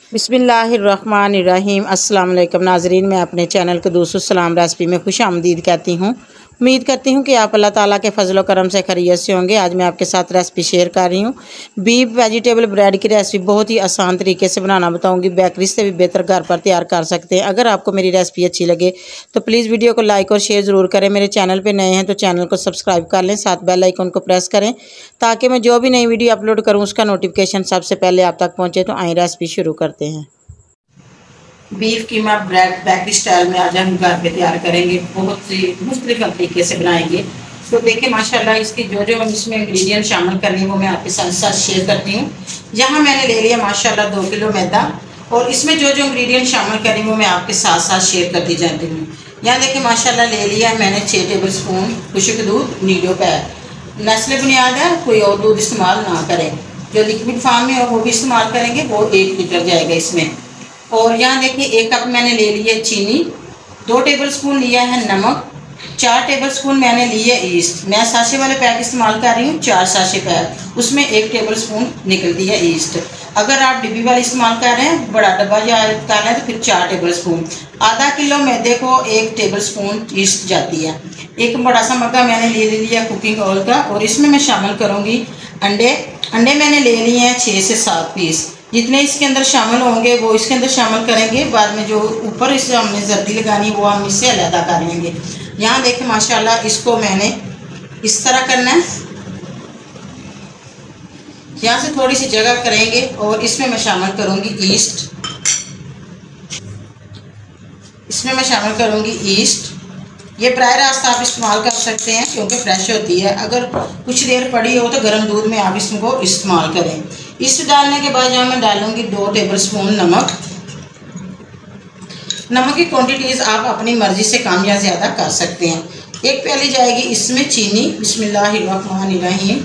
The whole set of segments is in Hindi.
बिस्मिल्लाहिर्रहमानिर्रहीम। अस्सलाम वालेकुम नाजरीन, मैं अपने चैनल कदूस सलाम रेसिपी में खुश आमदीद कहती हूँ। उम्मीद करती हूँ कि आप अल्लाह ताला के फजल करम से खैरियत से होंगे। आज मैं आपके साथ रेसिपी शेयर कर रही हूँ। बीफ वेजिटेबल ब्रेड की रेसिपी बहुत ही आसान तरीके से बनाना बताऊँगी। बेकरी से भी बेहतर घर पर तैयार कर सकते हैं। अगर आपको मेरी रेसिपी अच्छी लगे तो प्लीज़ वीडियो को लाइक और शेयर ज़रूर करें। मेरे चैनल पर नए हैं तो चैनल को सब्सक्राइब कर लें, साथ बेल आइकन को प्रेस करें ताकि मैं जो भी नई वीडियो अपलोड करूँ उसका नोटिफिकेशन सबसे पहले आप तक पहुँचे। तो आइए रेसिपी शुरू करते हैं। Beef keema bread bakery style में आज हम घर पे तैयार करेंगे। बहुत सी मुख्तलिफ तरीके से बनाएंगे। तो देखिए माशाल्लाह इसकी जो हम इसमें इंग्रेडिएंट शामिल कर रही हूँ वो मैं आपके साथ शेयर करती हूँ। यहाँ मैंने ले लिया माशाल्लाह 2 किलो मैदा और इसमें जो इंग्रेडिएंट शामिल कर रही हूँ मैं आपके साथ शेयर करती जाती हूँ। यहाँ देखिए माशाल्लाह ले लिया मैंने 6 टेबल स्पून खुश्क दूध नीडो पैक। नेस्ले बुनियाद है, कोई और दूध इस्तेमाल ना करें। जो लिक्विड फॉर्म में वो भी इस्तेमाल करेंगे वो 1 लीटर जाएगा इसमें। और यहाँ देखिए 1 कप मैंने ले लिया चीनी, 2 टेबल स्पून लिया है नमक, 4 टेबल स्पून मैंने लिए ईस्ट। मैं साशे वाले पैक इस्तेमाल कर रही हूँ, 4 साशे पैक, उसमें 1 टेबल स्पून निकलती है ईस्ट। अगर आप डिब्बी वाली इस्तेमाल कर रहे हैं, बड़ा डब्बा या कर रहे हैं तो फिर 4 टेबल स्पून। आधा किलो मैदे को 1 टेबल स्पून ईस्ट जाती है। एक बड़ा सा मग्गा मैंने ले लिया कुकिंग ऑयल का और इसमें मैं शामिल करूँगी अंडे मैंने ले लिए हैं 6 से 7 पीस। जितने इसके अंदर शामिल होंगे वो इसके अंदर शामिल करेंगे। बाद में जो ऊपर इसे हमने जर्दी लगानी वो हम इससे अलहदा कर लेंगे। यहाँ देखें माशाल्लाह इसको मैंने इस तरह करना है। यहाँ से थोड़ी सी जगह करेंगे और इसमें मैं शामिल करूँगी ईस्ट। इसमें मैं शामिल करूँगी ईस्ट। ये बराह रास्त आप इस्तेमाल कर सकते हैं क्योंकि फ्रेश होती है। अगर कुछ देर पड़ी हो तो गर्म दूध में आप इसको इस्तेमाल करें। ईस्ट डालने के बाद यहाँ मैं डालूंगी 2 टेबल स्पून नमक। नमक की क्वांटिटीज़ आप अपनी मर्ज़ी से कम या ज़्यादा कर सकते हैं। 1 प्याली जाएगी इसमें चीनी। बिस्मिल्लाहिर्रहमानिर्रहीम।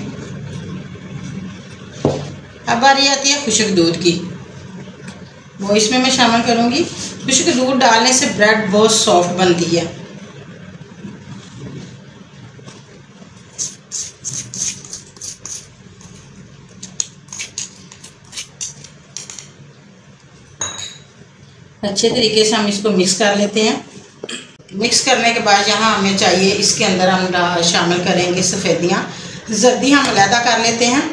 अब बारी आती है खुश्क दूध की, वो इसमें मैं शामिल करूँगी। खुश्क दूध डालने से ब्रेड बहुत सॉफ्ट बनती है। अच्छे तरीके से हम इसको मिक्स कर लेते हैं। मिक्स करने के बाद यहाँ हमें चाहिए इसके अंदर हम शामिल करेंगे सफ़ेदियाँ। जर्दी हम अलहदा कर लेते हैं।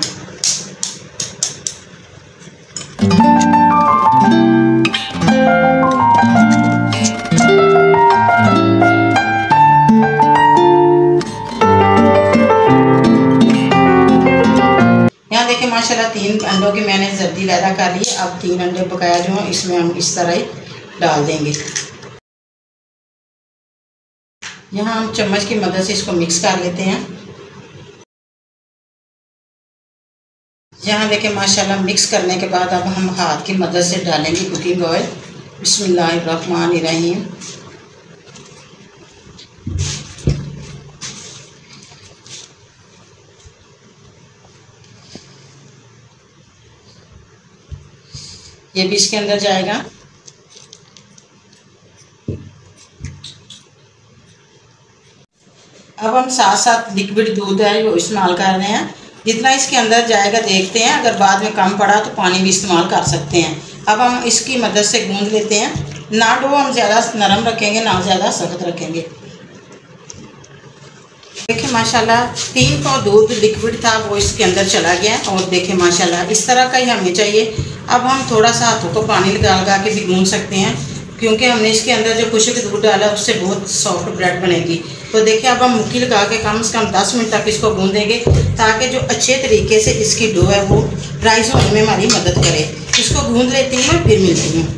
यहाँ देखिए माशाल्लाह 3 अंडों की मैंने जर्दी अलहदा कर ली। अब 3 अंडे बकाया जो हैं इसमें हम इस तरह ही डाल देंगे। यहाँ हम चम्मच की मदद से इसको मिक्स कर लेते हैं। यहाँ देखिए माशाल्लाह मिक्स करने के बाद अब हम हाथ की मदद से डालेंगे कुकिंग ऑयल। बिस्मिल्लाहिर्रहमानिर्रहीम। ये भी इसके अंदर जाएगा। अब हम साथ साथ लिक्विड दूध है वो इस्तेमाल कर रहे हैं। जितना इसके अंदर जाएगा देखते हैं, अगर बाद में कम पड़ा तो पानी भी इस्तेमाल कर सकते हैं। अब हम इसकी मदद से गूंद लेते हैं। ना डो हम ज़्यादा नरम रखेंगे ना ज़्यादा सख्त रखेंगे। देखिए माशाल्लाह 3 पाव दूध लिक्विड था वो इसके अंदर चला गया और देखिए माशाल्लाह इस तरह का ही हमें चाहिए। अब हम थोड़ा सा हाथों को पानी लगा के भी गूंद सकते हैं क्योंकि हमने इसके अंदर जो खुश्क दूध डाला उससे बहुत सॉफ्ट ब्रेड बनेगी। तो देखिए अब हम मुट्ठी लगा के कम से कम 10 मिनट तक इसको गूंदेंगे ताकि जो अच्छे तरीके से इसकी डो है वो राइस होने में हमारी मदद करे। इसको गूंद लेती हूँ फिर मिलती हूँ।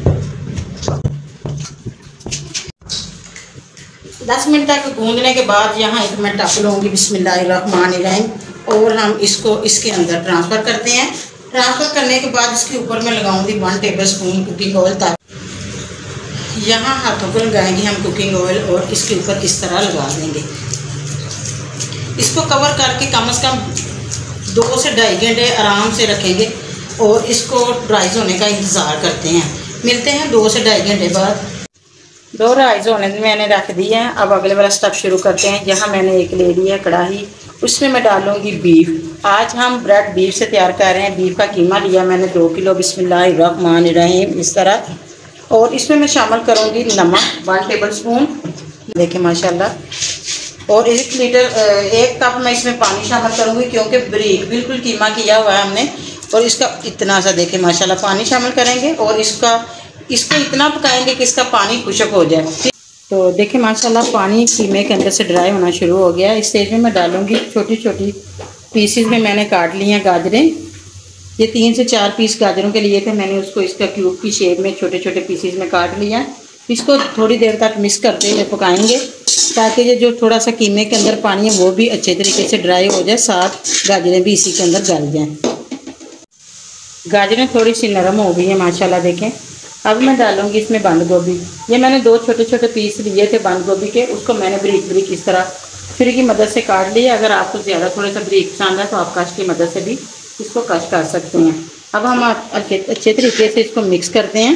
10 मिनट तक गूंदने के बाद यहाँ एक मैं टप लूँगी बिस्मिल्लाहिर्रहमानिर्रहीम और हम इसको इसके अंदर ट्रांसफ़र करते हैं। ट्रांसफ़र करने के बाद इसके ऊपर मैं लगाऊंगी 1 टेबल स्पून कुकिंग ऑयल। ताकि यहाँ हाथों को लगाएंगे हम कुकिंग ऑयल और इसके ऊपर इस तरह लगा देंगे। इसको कवर करके कम से कम 2 से 2.5 घंटे आराम से रखेंगे और इसको ड्राई होने का इंतज़ार करते हैं। मिलते हैं 2 से 2.5 घंटे बाद। 2 राइस होने मैंने रख दिए हैं। अब अगले वाला स्टेप शुरू करते हैं। यहाँ मैंने एक ले लिया कढ़ाई, उसमें मैं डालूँगी बीफ। आज हम ब्रेड बीफ से तैयार कर रहे हैं। बीफ का कीमा लिया मैंने 2 किलो। बिस्मिल्लाहिर्रहमानिर्रहीम इस तरह। और इसमें मैं शामिल करूँगी नमक 1 टेबल स्पून, देखिए माशाल्लाह। और 1 कप मैं इसमें पानी शामिल करूँगी, क्योंकि बारीक बिल्कुल कीमा किया हुआ है हमने। और इसका इतना सा देखिए माशाल्लाह पानी शामिल करेंगे और इसको इतना पकाएंगे कि इसका पानी खुश्क हो जाए। तो देखिए माशाल्लाह पानी कीमे के अंदर से ड्राई होना शुरू हो गया। इस स्टेज में मैं डालूँगी छोटी छोटी पीसीज में मैंने काट ली हैं गाजरें। ये 3 से 4 पीस गाजरों के लिए थे, मैंने उसको इसका क्यूब की शेप में छोटे छोटे पीसीज में काट लिया। इसको थोड़ी देर तक मिक्स करते हुए पकाएंगे, ताकि ये जो थोड़ा सा कीमे के अंदर पानी है वो भी अच्छे तरीके से ड्राई हो जाए, साथ गाजरें भी इसी के अंदर गल जाएँ। गाजरें थोड़ी सी नरम हो गई हैं माशाल्लाह देखें। अब मैं डालूँगी इसमें बंद गोभी। ये मैंने 2 छोटे छोटे पीस लिए थे बंद गोभी के, उसको मैंने बारीक बारीक इस तरह छुरी की मदद से काट लिया। अगर आपको ज़्यादा थोड़ा सा बारीक पसंद है तो आप कश की मदद से भी इसको कश कर सकते हैं। अब हम अच्छे तरीके से इसको मिक्स करते हैं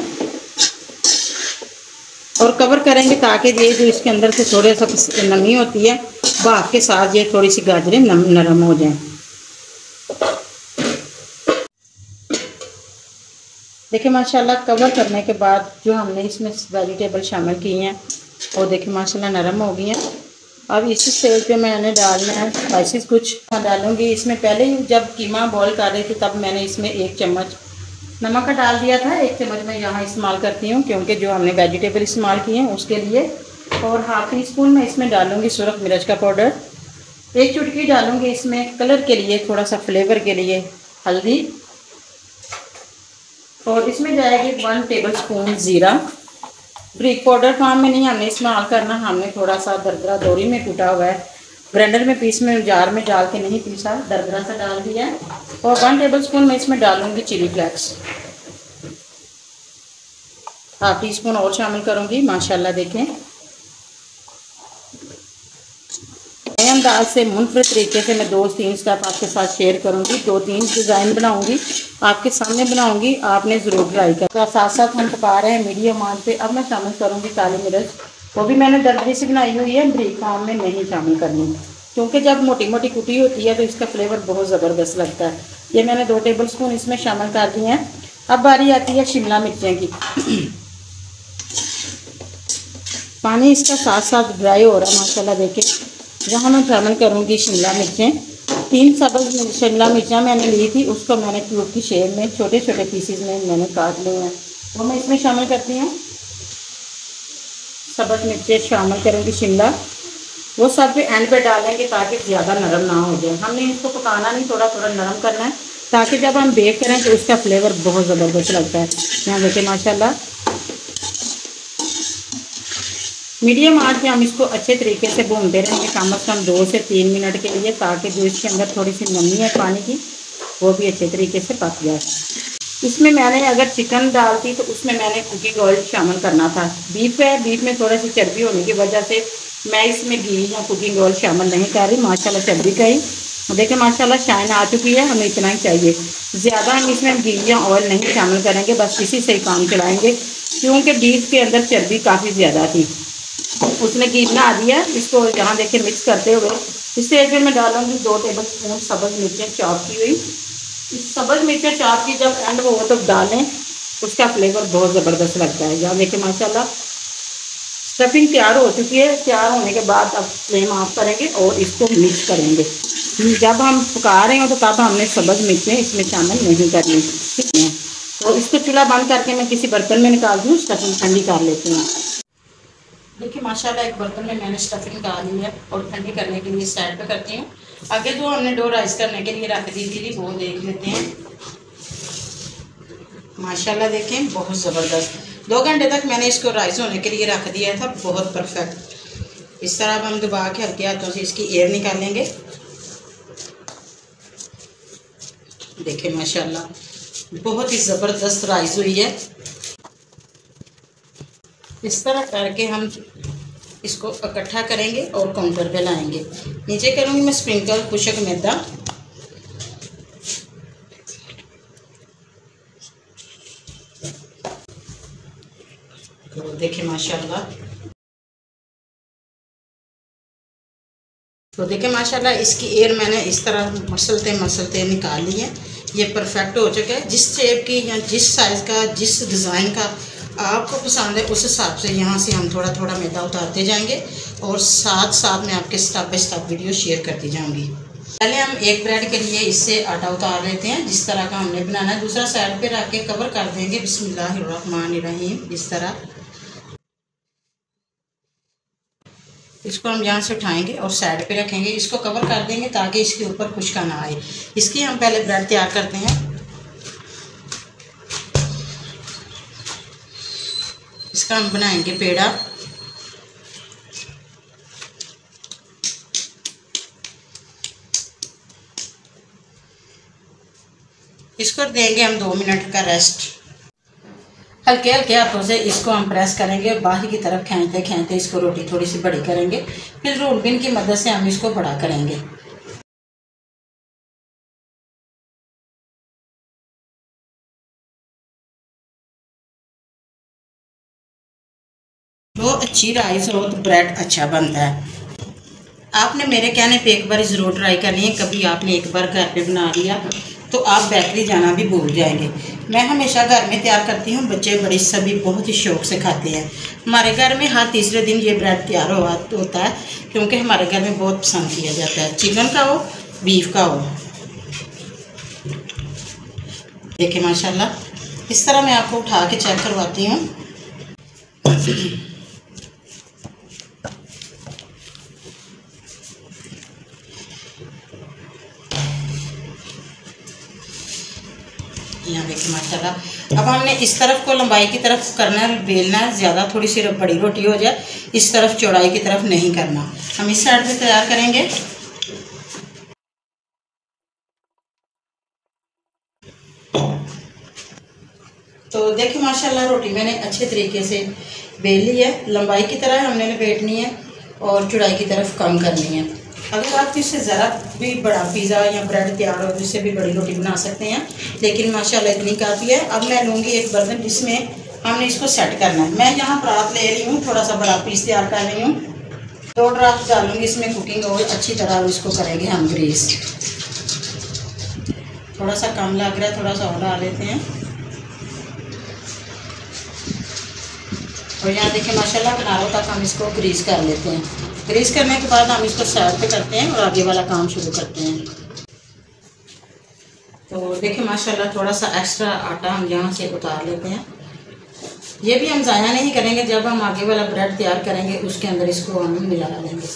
और कवर करेंगे, ताकि ये जो इसके अंदर से थोड़ा सा नमी होती है भाप के साथ ये थोड़ी सी गाजरें नरम हो जाएं। देखिए माशाल्लाह कवर करने के बाद जो हमने इसमें वेजिटेबल शामिल की हैं वो देखिए माशाल्लाह नरम हो गई हैं। अब इस स्टेज पे मैंने डालना है स्पाइसेस कुछ डालूँगी इसमें। पहले ही जब कीमा बॉईल कर रही थी तब मैंने इसमें 1 चम्मच नमक का डाल दिया था। 1 चम्मच मैं यहाँ इस्तेमाल करती हूँ, क्योंकि जो हमने वेजिटेबल इस्तेमाल किए हैं उसके लिए। और हाफ टी स्पून मैं इसमें डालूँगी सुरख मिर्च का पाउडर। 1 चुटकी डालूँगी इसमें कलर के लिए, थोड़ा सा फ्लेवर के लिए हल्दी। और इसमें जाएगी 1 टेबल स्पून ज़ीरा। ब्रिक पाउडर फॉर्म में नहीं हमने इस्तेमाल करना, हमने थोड़ा सा दरदरा दोरी में कूटा हुआ है, ग्राइंडर में पीस में जार में डाल के नहीं पीसा, दरदरा सा डाल दिया है। और 1 टेबल स्पून मैं इसमें डालूँगी chilli flakes. Half teaspoon और शामिल करूँगी माशाल्लाह देखें। नए अंदाज से मुनफरद तरीके से मैं 2-3 स्टेप आपके साथ शेयर करूँगी। 2-3 डिज़ाइन बनाऊँगी, आपके सामने बनाऊँगी, आपने ज़रूर ट्राई कर। तो साथ साथ हम पका रहे हैं मीडियम आंच पे। अब मैं शामिल करूँगी काली मिर्च, वो भी मैंने दरदरी से बनाई हुई है, ब्रीक फॉर्म में नहीं शामिल करनी, क्योंकि जब मोटी मोटी कुटी होती है तो इसका फ्लेवर बहुत ज़बरदस्त लगता है। ये मैंने 2 टेबल स्पून इसमें शामिल कर दिए हैं। अब बारी आती है शिमला मिर्चें की। पानी इसका साथ साथ ड्राई हो रहा है माशाल्लाह देखें। जहाँ मैं शामिल करूँगी शिमला मिर्चें, 3 सब्ज़ शिमला मिर्चें मैंने ली थी, उसको मैंने क्यूब की शेप में छोटे छोटे पीसीज में मैंने काट लिए हैं, वो मैं इसमें शामिल करती हूँ। सब्ज़ मिर्चें शामिल करूँगी शिमला, वो सब भी एंड पे डालेंगे ताकि ज़्यादा नरम ना हो जाए। हमने इसको पकाना नहीं, थोड़ा थोड़ा नरम करना है, ताकि जब हम बेक करें तो उसका फ्लेवर बहुत ज़बरदस्त लगता है। यहाँ देखिए माशाल्लाह मीडियम आंच पे हम इसको अच्छे तरीके से भूनते रहेंगे, कम से कम 2 से 3 मिनट के लिए, ताकि जो इसके अंदर थोड़ी सी नमी है पानी की वो भी अच्छे तरीके से पक जाए। इसमें मैंने अगर चिकन डालती तो उसमें मैंने कुकिंग ऑयल शामिल करना था। बीफ है, बीफ में थोड़ा सी चर्बी होने की वजह से मैं इसमें घी या कुकिंग ऑयल शामिल नहीं कर रही। माशाल्लाह चर्बी का ही देखिए माशाल्लाह शाइन आ चुकी है, हमें इतना ही चाहिए, ज़्यादा हम इसमें घी या ऑयल नहीं शामिल करेंगे, बस इसी से ही काम चलाएँगे, क्योंकि बीफ के अंदर चर्बी काफ़ी ज़्यादा थी। उसने घी बना दिया। इसको यहाँ देखिए मिक्स करते हुए इस स्टेज पे मैं डालूँगी 2 टेबल स्पून सब्ज़ मिर्चें चॉप की हुई। इस सब्ज़ मिर्चें चॉप की जब एंड हो तो डालें, उसका फ्लेवर बहुत ज़बरदस्त लगता है। यहाँ देखिए माशाल्लाह स्टफिंग तैयार हो चुकी है। तैयार होने के बाद अब फ्लेम ऑफ करेंगे और इसको मिक्स करेंगे। जब हम पका रहे हो तो तब हमने सब्ज़ मिर्चें इसमें शामिल नहीं करनी, ठीक है। तो इसको चूल्हा बंद करके मैं किसी बर्तन में निकाल दूँ, स्टफिंग ठंडी कर लेती हूँ। देखिए माशाल्लाह एक बर्तन में मैंने स्टफिंग डाल ली है और ठंडी करने के लिए साइड पे करती हूँ। आगे जो हमने डो राइस करने के लिए रख दी थी वो देख लेते हैं। माशाल्लाह देखें बहुत ज़बरदस्त। 2 घंटे तक मैंने इसको राइस होने के लिए रख दिया था, बहुत परफेक्ट। इस तरह अब हम दबा के हल्के हाथों से इसकी एयर निकालेंगे। देखें माशाल्लाह बहुत ही ज़बरदस्त राइस हुई है। इस तरह करके हम इसको इकट्ठा करेंगे और काउंटर पे लाएंगे। नीचे करूँगी मैं स्प्रिंकल खुशक मैदा। तो देखिए माशाल्लाह तो देखिए माशाल्लाह इसकी एयर मैंने इस तरह मसलते निकाल ली है। ये परफेक्ट हो चुका है। जिस शेप की या जिस साइज़ का जिस डिज़ाइन का आपको पसंद है उस हिसाब से यहाँ से हम थोड़ा थोड़ा मैदा उतारते जाएंगे और साथ साथ मैं आपके step by step video share करती जाऊँगी। पहले हम एक ब्रेड के लिए इससे आटा उतार लेते हैं जिस तरह का हमने बनाना है। दूसरा साइड पे रख के कवर कर देंगे बिस्मिल्लाहिर्रहमानिर्रहीम। इस तरह इसको हम यहाँ से उठाएंगे और साइड पे रखेंगे, इसको कवर कर देंगे ताकि इसके ऊपर खुश्का ना आए। इसकी हम पहले ब्रेड तैयार करते हैं। इसका हम बनाएंगे पेड़ा। इसको देंगे हम 2 मिनट का रेस्ट। हल्के हल्के हाथों से इसको हम प्रेस करेंगे और बाहर की तरफ खींचते खींचते इसको रोटी थोड़ी सी बड़ी करेंगे। फिर रोल पिन की मदद से हम इसको बड़ा करेंगे। तो अच्छी राइस हो तो ब्रेड अच्छा बनता है। आपने मेरे कहने पे एक बार ज़रूर ट्राई करनी है। कभी आपने एक बार घर पे बना लिया तो आप बेकरी जाना भी भूल जाएंगे। मैं हमेशा घर में तैयार करती हूँ, बच्चे बड़े सभी बहुत ही शौक़ से खाते हैं। हमारे घर में हर तीसरे दिन ये ब्रेड तैयार होता है क्योंकि हमारे घर में बहुत पसंद किया जाता है, चिकन का हो बीफ का हो। देखिए माशाल्लाह इस तरह मैं आपको उठा के चेक करवाती हूँ। यहाँ देखिए माशाल्लाह। अब हमने इस तरफ को लंबाई की तरफ करना है, बेलना है, ज़्यादा थोड़ी सी बड़ी रोटी हो जाए। इस तरफ चौड़ाई की तरफ नहीं करना। हम इस साइड से तैयार करेंगे। तो देखिए माशाल्लाह रोटी मैंने अच्छे तरीके से बेल ली है। लंबाई की तरह हमने लपेटनी है और चौड़ाई की तरफ कम करनी है। अगर आप इससे ज़रा भी बड़ा पिज़्ज़ा या ब्रेड तैयार हो जिससे भी बड़ी रोटी बना सकते हैं, लेकिन माशाल्लाह इतनी काफ़ी है। अब मैं लूँगी एक बर्तन जिसमें हमने इसको सेट करना है। मैं यहाँ परात ले रही हूँ, थोड़ा सा बड़ा पीस तैयार कर रही हूँ। 2 ड्रॉप डालूँगी इसमें कुकिंग ऑयल। अच्छी तरह इसको करेंगे हम ग्रीस। थोड़ा सा कम लग रहा है, थोड़ा सा और डाल लेते हैं। और यहाँ देखिए माशाल्लाह किनारों तक हम इसको ग्रीस कर लेते हैं। ग्रीस करने के बाद हम इसको साइड पे करते हैं और आगे वाला काम शुरू करते हैं। तो देखिए माशाल्लाह थोड़ा सा एक्स्ट्रा आटा हम यहाँ से उतार लेते हैं। ये भी हम ज़ाया नहीं करेंगे, जब हम आगे वाला ब्रेड तैयार करेंगे उसके अंदर इसको हम मिला लेंगे।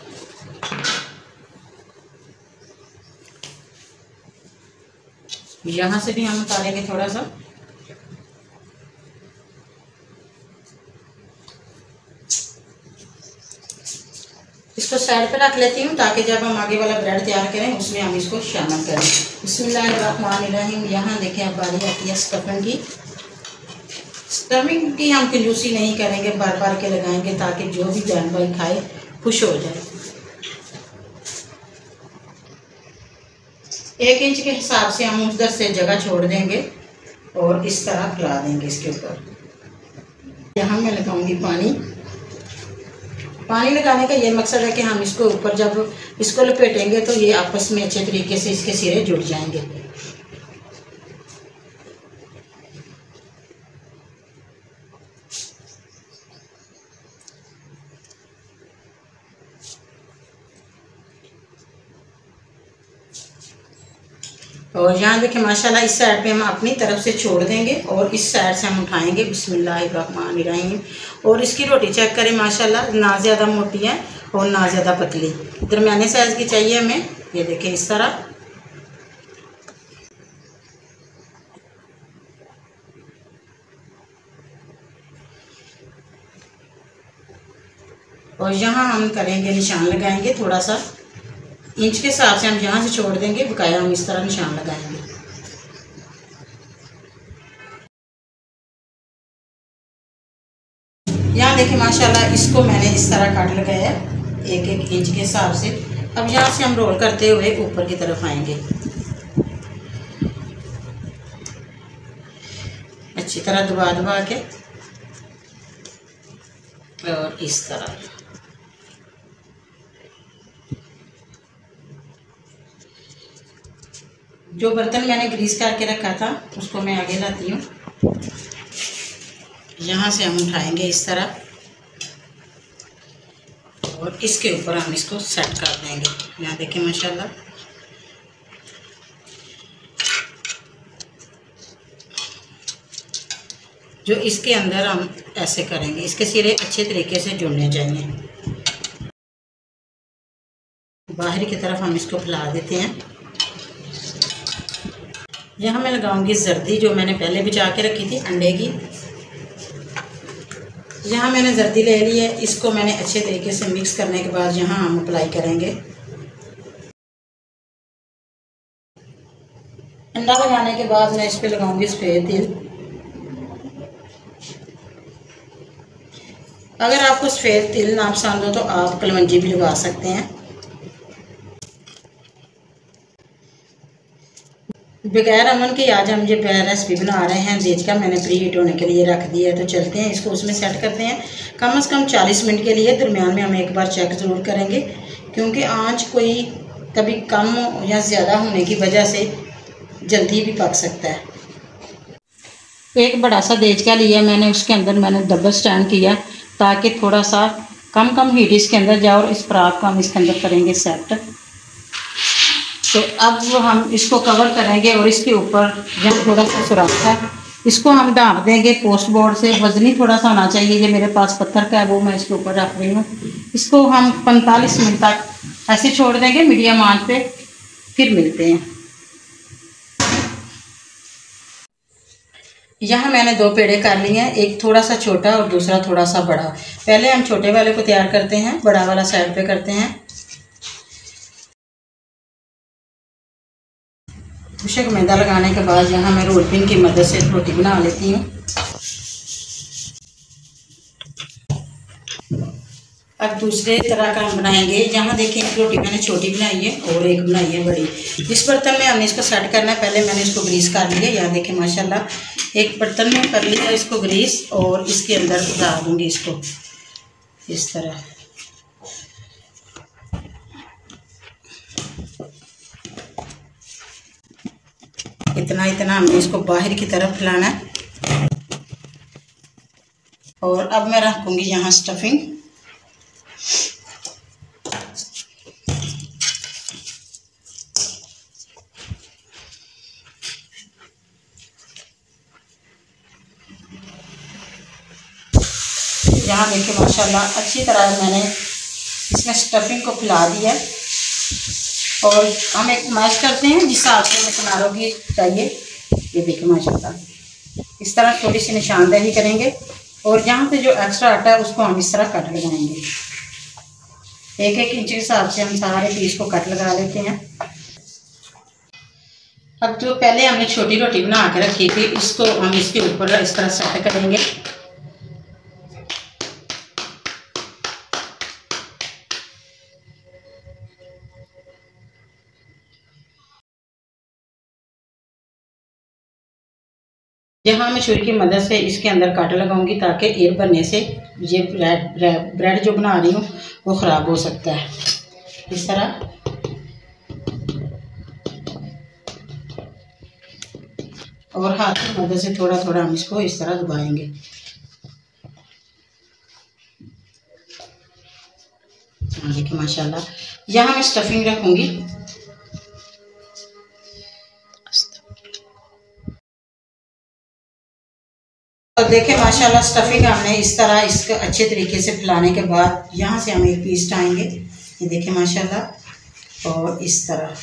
यहाँ से भी हम उतारेंगे थोड़ा सा। इसको साइड पे रख लेती हूँ ताकि जब हम आगे वाला ब्रेड तैयार करें उसमें हम इसको शामिल करें। बिस्मिल्लाहिर्रहमानिर्रहीम। यहाँ देखें अब बारी आती है स्टफिंग की। स्टफिंग की हम कंजूसी नहीं करेंगे, बार बार के लगाएंगे ताकि जो भी बहन भाई खाए खुश हो जाए। 1 इंच के हिसाब से हम उधर से जगह छोड़ देंगे और इस तरह फैला देंगे इसके ऊपर। यहाँ मैं लगाऊंगी पानी। पानी लगाने का ये मकसद है कि हम इसको ऊपर जब इसको लपेटेंगे तो ये आपस में अच्छे तरीके से इसके सिरे जुड़ जाएंगे। और यहाँ देखिए माशाल्लाह इस साइड पे हम अपनी तरफ से छोड़ देंगे और इस साइड से हम उठाएंगे बिस्मिल्लाहिर्रहमानिर्रहीम। और इसकी रोटी चेक करें माशाल्लाह, ना ज़्यादा मोटी है और ना ज़्यादा पतली, दरमियाने साइज़ की चाहिए हमें। ये देखें इस तरह। और यहाँ हम करेंगे निशान लगाएंगे थोड़ा सा इंच के हिसाब से हम यहाँ से छोड़ देंगे, बकाया हम इस तरह निशान लगाएंगे। यहाँ देखिए माशाल्लाह इसको मैंने इस तरह काट लगाया है 1-1 इंच के हिसाब से। अब यहाँ से हम रोल करते हुए ऊपर की तरफ आएंगे अच्छी तरह दबा दबा के और इस तरह। जो बर्तन मैंने ग्रीस करके रखा था उसको मैं आगे लाती हूँ। यहाँ से हम उठाएंगे इस तरह और इसके ऊपर हम इसको सेट कर देंगे। यहाँ देखिए माशाल्लाह। जो इसके अंदर हम ऐसे करेंगे, इसके सिरे अच्छे तरीके से जुड़ने चाहिए। बाहर की तरफ हम इसको फैला देते हैं। यहाँ मैं लगाऊंगी जर्दी जो मैंने पहले भिजा के रखी थी अंडे की। यहाँ मैंने जर्दी ले ली है, इसको मैंने अच्छे तरीके से मिक्स करने के बाद यहाँ हम अप्लाई करेंगे। अंडा लगाने के बाद मैं इस पर लगाऊंगी सफ़ेद तिल। अगर आपको सफ़ेद तिल ना पसंद हो तो आप कलवंजी भी लगा सकते हैं। बगैर अमन के आज हम ये रेसिपी बना रहे हैं। देज का मैंने प्री हीट होने के लिए रख दिया है, तो चलते हैं इसको उसमें सेट करते हैं। कम से कम 40 मिनट के लिए दरमियान में हम एक बार चेक ज़रूर करेंगे, क्योंकि आंच कोई कभी कम या ज़्यादा होने की वजह से जल्दी भी पक सकता है। एक बड़ा सा देज का लिया मैंने, उसके अंदर मैंने डबल स्टैंड किया ताकि थोड़ा सा कम हीट इसके अंदर जाए और इस परात को हम इसके अंदर करेंगे सेट। तो अब हम इसको कवर करेंगे और इसके ऊपर जहाँ थोड़ा सा सुराख है इसको हम ढाँप देंगे पोस्ट बोर्ड से। वजनी थोड़ा सा होना चाहिए, ये मेरे पास पत्थर का है वो मैं इसके ऊपर रख रही हूँ। इसको हम 45 मिनट तक ऐसे छोड़ देंगे मीडियम आंच पे, फिर मिलते हैं। यहाँ मैंने 2 पेड़े कर लिए हैं, एक थोड़ा सा छोटा और दूसरा थोड़ा सा बड़ा। पहले हम छोटे वाले को तैयार करते हैं, बड़ा वाला साइड पे करते हैं। खुशक मैदा लगाने के बाद यहाँ मैं रोल पिन की मदद से रोटी बना लेती हूँ। अब दूसरे तरह का हम बनाएंगे। यहाँ देखिए एक रोटी मैंने छोटी बनाई है और एक बनाई है बड़ी। जिस बर्तन में हमने इसको सेट करना है पहले मैंने इसको ग्रीस कर लिया। यहाँ देखिए माशाल्लाह एक बर्तन में कर लिया इसको ग्रीस और इसके अंदर डाल दूँगी इसको इस तरह। इतना हमने इसको बाहर की तरफ फैलाना है। और अब मैं रखूँगी यहाँ स्टफिंग। यहाँ देखिए माशाल्लाह अच्छी तरह मैंने इसमें स्टफिंग को फैला दिया और हम एक मैश करते हैं जिस हिसाब से हमें किनारों की चाहिए। ये देखिए माशाल्लाह इस तरह थोड़ी सी निशानदेही करेंगे और यहाँ पे जो एक्स्ट्रा आटा है उसको हम इस तरह कट लगाएंगे। 1-1 इंच के हिसाब से हम सारे पीस को कट लगा लेते हैं। अब जो पहले हमने छोटी रोटी बना के रखी थी इसको हम इसके ऊपर इस तरह सेट करेंगे। यहाँ मैं छुरी की मदद से इसके अंदर कांटा लगाऊंगी ताकि एयर बनने से ये ब्रेड जो बना रही हूँ वो ख़राब हो सकता है। इस तरह और हाथ की मदद से थोड़ा थोड़ा हम इसको इस तरह दबाएंगे। देखिए माशाल्लाह यहाँ मैं स्टफिंग रखूँगी। और देखें माशाल्लाह स्टफिंग हमने इस तरह इसके अच्छे तरीके से फैलाने के बाद यहाँ से हम एक पीस टाएंगे। ये देखें माशाल्लाह और इस तरह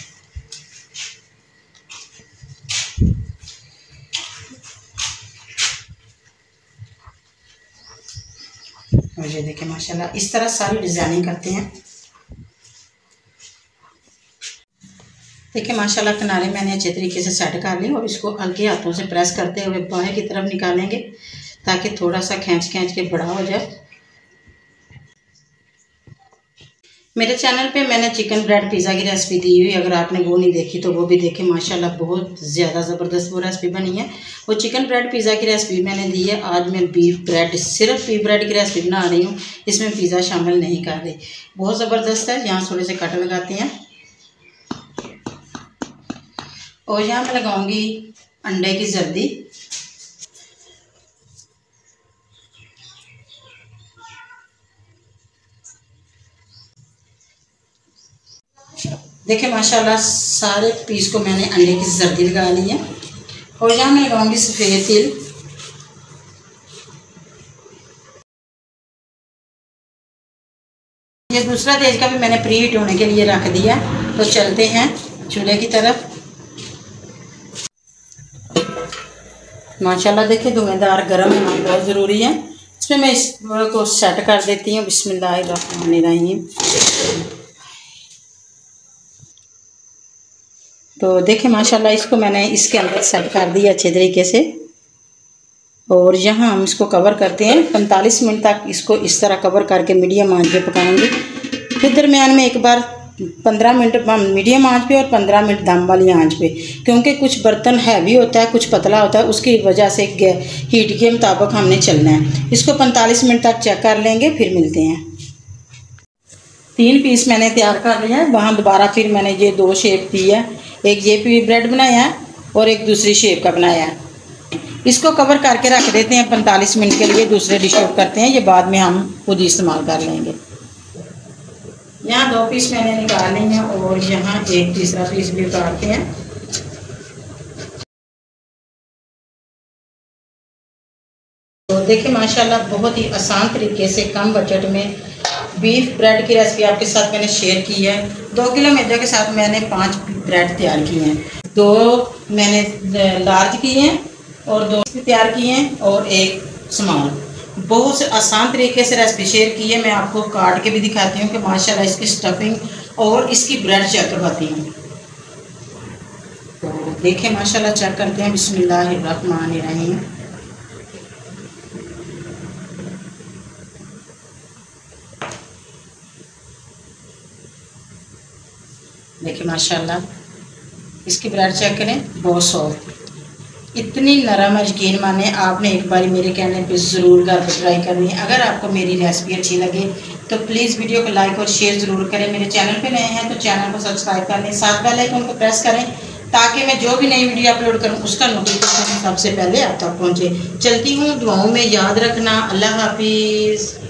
और ये देखें माशाल्लाह इस तरह सारी डिज़ाइनिंग करते हैं। देखिए माशाल्लाह किनारे मैंने अच्छे तरीके से सेट कर ली और इसको हल्के हाथों से प्रेस करते हुए बाहर की तरफ निकालेंगे ताकि थोड़ा सा खींच के बड़ा हो जाए। मेरे चैनल पे मैंने चिकन ब्रेड पिज़्ज़ा की रेसिपी दी हुई, अगर आपने वो नहीं देखी तो वो भी देखें। माशाल्लाह बहुत ज़्यादा ज़बरदस्त वो रेसिपी बनी है। वो चिकन ब्रेड पिज़्ज़ा की रेसिपी मैंने दी है। आज मैं सिर्फ बीफ ब्रेड की रेसिपी बना रही हूँ, इसमें पिज़्ज़ा शामिल नहीं कर रही। बहुत ज़बरदस्त है। यहाँ थोड़े से कट लगाते हैं और यहाँ मैं लगाऊंगी अंडे की जर्दी। देखिए माशाल्लाह सारे पीस को मैंने अंडे की जर्दी लगा ली है। और यहाँ मैं लगाऊंगी सफ़ेद तिल। ये दूसरा तेज का भी मैंने प्री हीट होने के लिए रख दिया। तो चलते हैं चूल्हे की तरफ। माशाल्लाह देखिए धुआंधार गर्म होना बहुत ज़रूरी है। इसमें मैं इस को सेट कर देती हूँ। बिस्मिल्लाहिर्रहमानिर्रहीम। तो देखिए माशाल्लाह इसको मैंने इसके अंदर सेट कर दिया अच्छे तरीके से। और यहाँ हम इसको कवर करते हैं 45 मिनट तक। इसको इस तरह कवर करके मीडियम आंच पे पकाएंगे। फिर दरमियान में एक बार 15 मिनट मीडियम आंच पे और 15 मिनट दम वाली आंच पे, क्योंकि कुछ बर्तन हैवी होता है कुछ पतला होता है, उसकी वजह से हीट के मुताबिक हमने चलना है। इसको 45 मिनट तक चेक कर लेंगे, फिर मिलते हैं। 3 पीस मैंने तैयार कर लिया है। वहाँ दोबारा फिर मैंने ये 2 शेप दी है। एक ये भी ब्रेड बनाया है और एक दूसरी शेप का बनाया है। इसको कवर करके रख देते हैं 45 मिनट के लिए। दूसरे डिश आउट करते हैं, ये बाद में हम खुद ही इस्तेमाल कर लेंगे। यहाँ 2 पीस मैंने निकाल लिए हैं और यहाँ एक तीसरा पीस भी उतारते हैं। तो देखिए माशाल्लाह बहुत ही आसान तरीके से कम बजट में बीफ ब्रेड की रेसिपी आपके साथ मैंने शेयर की है। 2 किलो मैदे के साथ मैंने 5 ब्रेड तैयार किए हैं। 2 मैंने लार्ज किए हैं और 2 तैयार किए हैं और एक स्मॉल। बहुत से आसान तरीके से रेसिपी शेयर की है। मैं आपको काट के भी दिखाती हूँ कि माशाल्लाह इसकी स्टफिंग और इसकी ब्रेड चेक करवाती हूँ। तो देखिए माशाल्लाह चेक करते हैं। बिस्मिल्लाहिर्रहमानिर्रहीम। देखिए माशाल्लाह इसकी ब्रेड चेक करें, बहुत सॉफ्ट, इतनी नरम है। यकीन माने आपने एक बार मेरे कहने पे ज़रूर घर पर ट्राई करनी है। अगर आपको मेरी रेसिपी अच्छी लगे तो प्लीज़ वीडियो को लाइक और शेयर ज़रूर करें। मेरे चैनल पे नए हैं तो चैनल को सब्सक्राइब कर लें, साथ बेल आइकन को प्रेस करें ताकि मैं जो भी नई वीडियो अपलोड करूं उसका नोटिफिकेशन सबसे पहले आप तक पहुँचे। चलती हूँ, दुआओं में याद रखना। अल्लाह हाफिज़।